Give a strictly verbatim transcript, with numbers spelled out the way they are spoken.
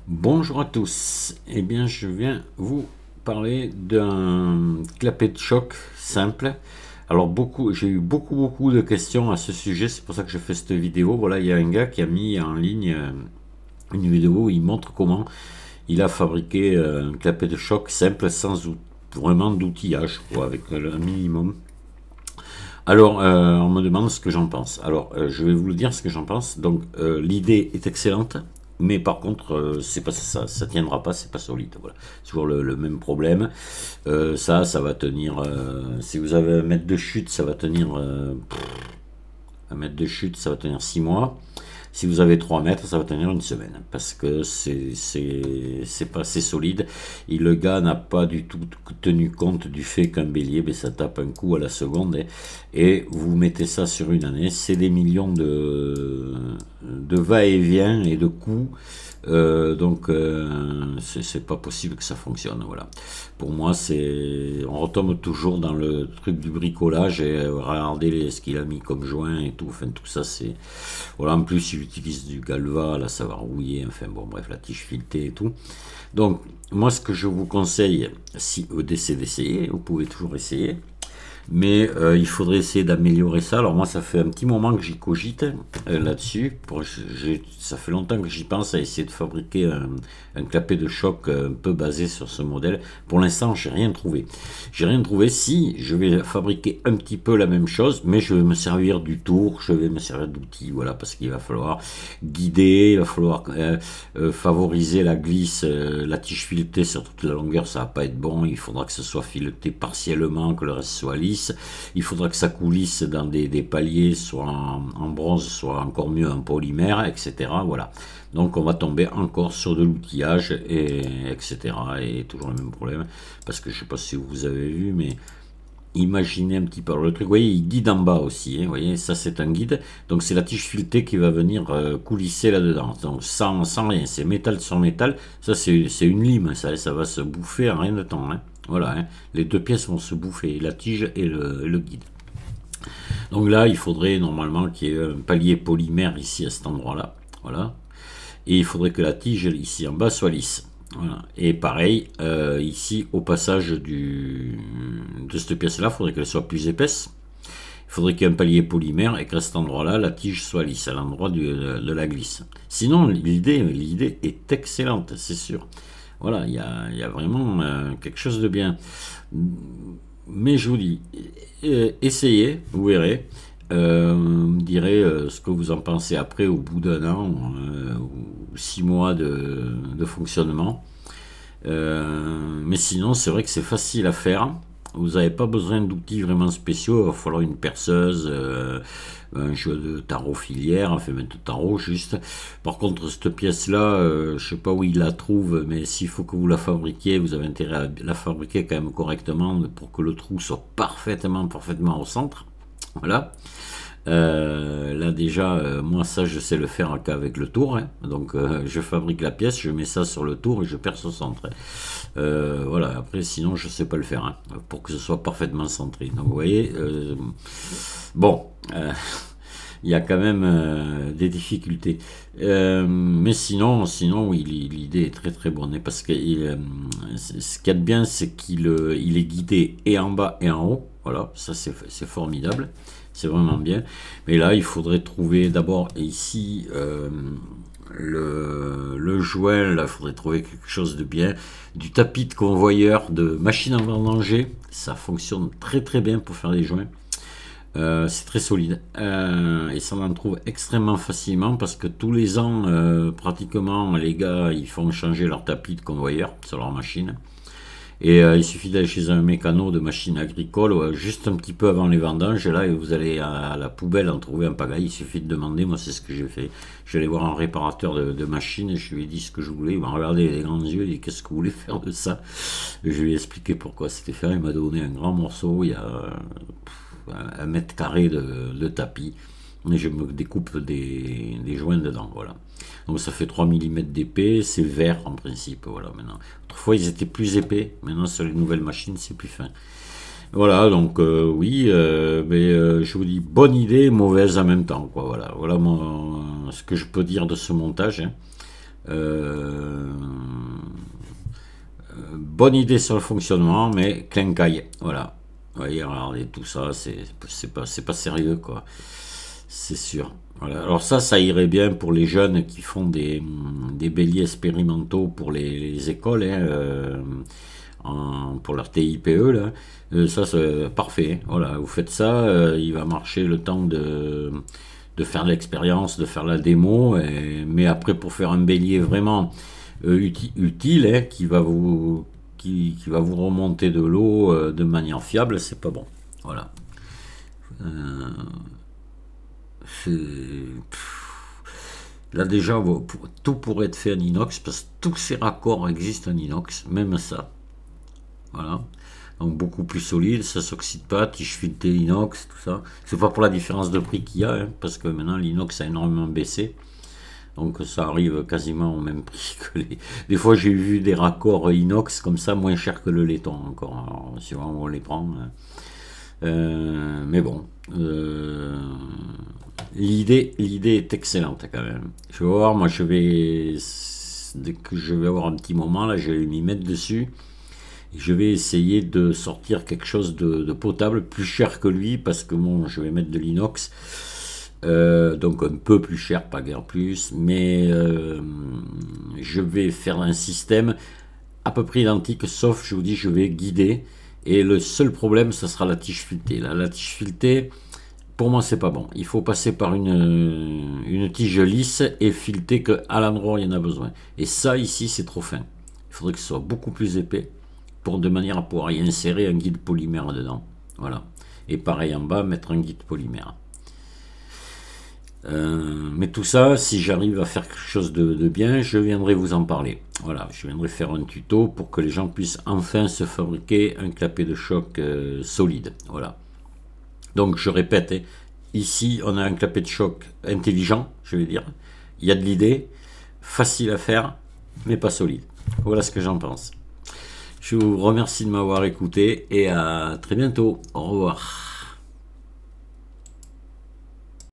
Bonjour à tous. Eh bien, je viens vous parler d'un clapet de choc simple. Alors, beaucoup, j'ai eu beaucoup, beaucoup de questions à ce sujet. C'est pour ça que je fais cette vidéo. Voilà, il y a un gars qui a mis en ligne euh, une vidéo où il montre comment il a fabriqué euh, un clapet de choc simple sans ou- vraiment d'outillage, quoi, avec un minimum. Alors, euh, on me demande ce que j'en pense. Alors, euh, je vais vous le dire ce que j'en pense. Donc, euh, l'idée est excellente, mais par contre, euh, c'est pas ça, ça tiendra pas, c'est pas solide. Voilà, c'est toujours le, le même problème. Euh, ça, ça va tenir. Euh, si vous avez un mètre de chute, ça va tenir. Euh, un mètre de chute, ça va tenir six mois. Si vous avez trois mètres, ça va tenir une semaine. Parce que c'est c'est c'est pas assez solide. Et le gars n'a pas du tout tenu compte du fait qu'un bélier, ben, ça tape un coup à la seconde. Et, et vous mettez ça sur une année. C'est des millions de, de va-et-vient et de coups. Euh, donc euh, c'est pas possible que ça fonctionne. Voilà. Pour moi, c'est on retombe toujours dans le truc du bricolage et euh, regardez les, ce qu'il a mis comme joint et tout. Enfin, tout ça, c'est voilà. En plus, il utilise du galva, là, ça va rouiller. Enfin, bon, bref, la tige filetée et tout. Donc, moi, ce que je vous conseille, si c'est d'essayer, vous pouvez toujours essayer. Mais euh, il faudrait essayer d'améliorer ça. Alors moi, ça fait un petit moment que j'y cogite euh, là-dessus. Pour- j'ai- Ça fait longtemps que j'y pense à essayer de fabriquer un, un clapet de choc euh, un peu basé sur ce modèle. Pour l'instant, j'ai rien trouvé. J'ai rien trouvé. Si, je vais fabriquer un petit peu la même chose, mais je vais me servir du tour, je vais me servir d'outils, voilà, parce qu'il va falloir guider, il va falloir euh, euh, favoriser la glisse, euh, la tige filetée sur toute la longueur, ça va pas être bon. Il faudra que ce soit fileté partiellement, que le reste soit lisse. Il faudra que ça coulisse dans des, des paliers, soit en, en bronze, soit encore mieux en polymère, et cetera. Voilà. Donc on va tomber encore sur de l'outillage, et etc. Et toujours le même problème, parce que je sais pas si vous avez vu, mais imaginez un petit peu le truc. Vous voyez, il guide en bas aussi. Hein, vous voyez, ça c'est un guide. Donc c'est la tige filetée qui va venir euh, coulisser là-dedans. Donc sans, sans rien, c'est métal sur métal. Ça c'est c'est une lime. Ça, ça va se bouffer en rien de temps. Hein. Voilà, hein. Les deux pièces vont se bouffer, la tige et le, le guide. Donc là, il faudrait normalement qu'il y ait un palier polymère ici à cet endroit-là. Voilà. Et il faudrait que la tige ici en bas soit lisse. Voilà. Et pareil, euh, ici au passage du, de cette pièce-là, il faudrait qu'elle soit plus épaisse. Il faudrait qu'il y ait un palier polymère et qu'à cet endroit-là, la tige soit lisse, à l'endroit de, de la glisse. Sinon, l'idée, l'idée est excellente, c'est sûr. Voilà, il y a, il y a vraiment euh, quelque chose de bien. Mais je vous dis, euh, essayez, vous verrez. Euh, vous me direz euh, ce que vous en pensez après, au bout d'un an euh, ou six mois de, de fonctionnement. Euh, mais sinon, c'est vrai que c'est facile à faire. Vous n'avez pas besoin d'outils vraiment spéciaux. Il va falloir une perceuse, euh, un jeu de tarot filière, enfin même de tarot juste. Par contre, cette pièce-là, euh, je sais pas où il la trouve, mais s'il faut que vous la fabriquiez, vous avez intérêt à la fabriquer quand même correctement pour que le trou soit parfaitement, parfaitement au centre. Voilà. Euh, là déjà, euh, moi ça je sais le faire qu'avec le tour. Hein. Donc euh, je fabrique la pièce, je mets ça sur le tour et je perce au centre. Euh, voilà, après sinon je sais pas le faire hein, pour que ce soit parfaitement centré. Donc vous voyez, euh, bon, euh, il y a quand même euh, des difficultés. Euh, mais sinon, sinon oui, l'idée est très très bonne. Parce que il, euh, ce qu'il y a de bien, c'est qu'il euh, il est guidé et en bas et en haut. Voilà, ça c'est c'est formidable. C'est vraiment bien. Mais là, il faudrait trouver d'abord ici euh, le, le joint. Là, il faudrait trouver quelque chose de bien. Du tapis de convoyeur, de machine à vendanger. Ça fonctionne très très bien pour faire des joints. Euh, c'est très solide euh, et ça en trouve extrêmement facilement parce que tous les ans, euh, pratiquement, les gars ils font changer leur tapis de convoyeur sur leur machine. Et euh, il suffit d'aller chez un mécano de machine agricole, ouais, juste un petit peu avant les vendanges, et là, et vous allez à la poubelle en trouver un pagaille. Il suffit de demander, moi c'est ce que j'ai fait. Je suis allé voir un réparateur de, de machines, et je lui ai dit ce que je voulais. Il m'a regardé les grands yeux, il dit qu'est-ce que vous voulez faire de ça. Et je lui ai expliqué pourquoi c'était fait. Il m'a donné un grand morceau, il y a pff, un mètre carré de, de tapis. Et je me découpe des, des joints dedans, voilà. Donc ça fait trois millimètres d'épais, c'est vert en principe, voilà maintenant. Autrefois ils étaient plus épais, maintenant sur les nouvelles machines c'est plus fin. Voilà, donc euh, oui, euh, mais euh, je vous dis bonne idée, mauvaise en même temps, quoi, voilà. Voilà mon, ce que je peux dire de ce montage. Hein. Euh, bonne idée sur le fonctionnement, mais clincaille. Voilà. Vous voyez, regardez tout ça, c'est pas, c'est pas sérieux, quoi. C'est sûr. Voilà. Alors ça, ça irait bien pour les jeunes qui font des, des béliers expérimentaux pour les, les écoles, hein, euh, en, pour leur T I P E, là. Euh, ça, c'est parfait. Voilà, vous faites ça, euh, il va marcher le temps de, de faire l'expérience, de faire la démo, et, mais après, pour faire un bélier vraiment euh, uti, utile, hein, qui va vous... Qui, qui va vous remonter de l'eau euh, de manière fiable, c'est pas bon. Voilà. Euh, là déjà, tout pourrait être fait en inox, parce que tous ces raccords existent en inox, même ça. Voilà. Donc beaucoup plus solide, ça s'oxyde pas, tige filetée inox, tout ça. C'est pas pour la différence de prix qu'il y a, hein, parce que maintenant l'inox a énormément baissé. Donc ça arrive quasiment au même prix que les... Des fois j'ai vu des raccords inox comme ça, moins cher que le laiton encore. Alors, si on les prend. Euh, mais bon. Euh, l'idée, l'idée est excellente quand même. Je vais voir, moi je vais... Dès que je vais avoir un petit moment, là je vais m'y mettre dessus. Et je vais essayer de sortir quelque chose de, de potable, plus cher que lui, parce que bon, je vais mettre de l'inox. Euh, donc un peu plus cher, pas guère plus, mais euh, je vais faire un système à peu près identique, sauf je vous dis je vais guider, et le seul problème ça sera la tige filetée. Là, la tige filetée, pour moi c'est pas bon, il faut passer par une, une tige lisse et fileter qu'à l'endroit où il y en a besoin, et ça ici c'est trop fin, il faudrait que ce soit beaucoup plus épais, pour de manière à pouvoir y insérer un guide polymère dedans, voilà, et pareil en bas mettre un guide polymère. Euh, mais tout ça, si j'arrive à faire quelque chose de, de bien, je viendrai vous en parler. Voilà, je viendrai faire un tuto pour que les gens puissent enfin se fabriquer un clapet de choc euh, solide. Voilà. Donc je répète, hein, ici on a un clapet de choc intelligent, je vais dire. Il y a de l'idée, facile à faire, mais pas solide. Voilà ce que j'en pense. Je vous remercie de m'avoir écouté et à très bientôt. Au revoir.